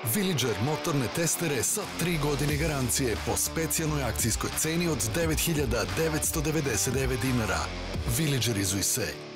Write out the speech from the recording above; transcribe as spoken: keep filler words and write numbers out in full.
Villager motorne testere sa tri godine garancije po specijalnoj akcijskoj ceni od devet hiljada devetsto devedeset devet dinara. Villager iz U S A.